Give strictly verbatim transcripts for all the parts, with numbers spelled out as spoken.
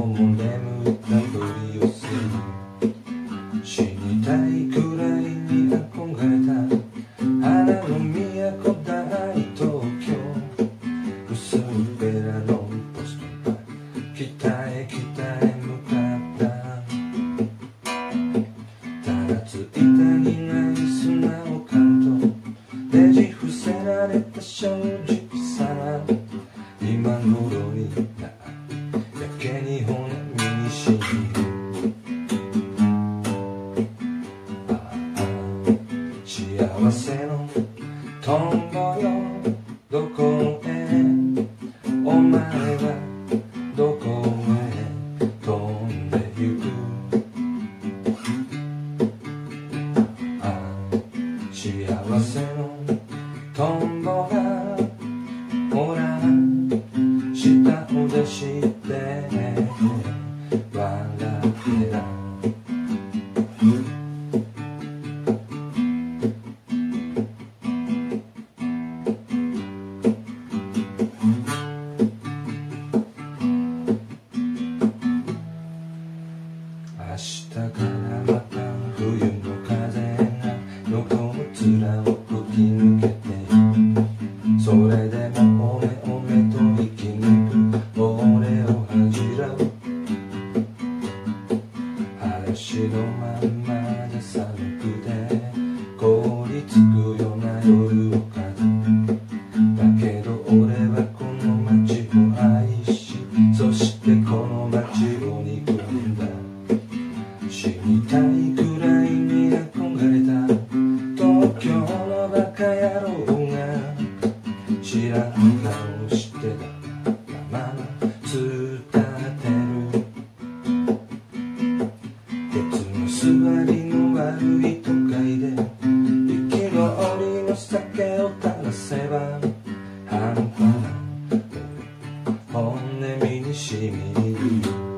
も眠ったふりをする。死にたいくらいに憧れた花の都大東京。薄っぺらのポストが北へ北へ向かった。ただついた苦い砂をかむとねじ伏せられた正直さが今頃になやけに骨身にしみる。幸せのトンボよどこへお前はどこへ飛んでゆく。ああ幸せのトンボがほら舌を出して笑ってた。明日からまた冬の風が横の面を吹き抜けていく。それでもおめおめと生き抜く俺を恥じらう。話のまんまで寒くて凍りつくような夜を風。だけど俺はこの街を愛し、そしてこの街を憎んだ。死にたいくらいに憧れた東京のバカ野郎が知らん顔してたまま伝ってる。鉄の座りの悪い都会で憤りの酒を垂らせば半端な本音身にしみる。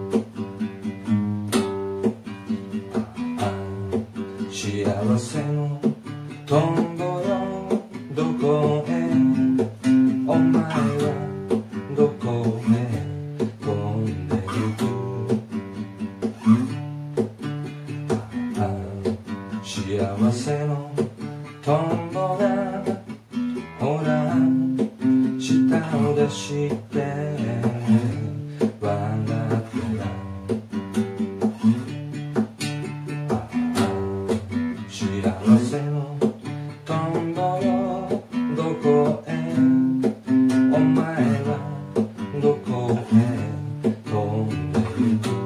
幸せのトンボよどこへお前はどこへ飛んでゆく。ああ幸せのトンボがほら舌を出して笑ってた。幸せのトンボよどこへお前はどこへ飛んでゆく。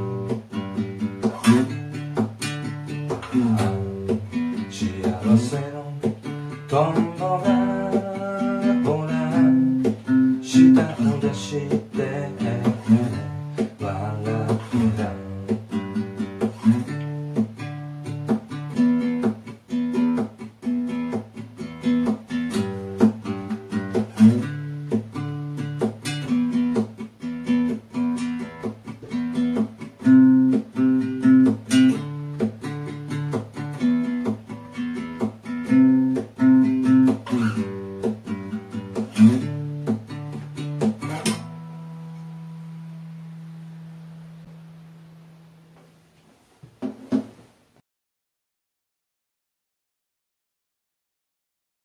幸せのトンボがほら舌を出して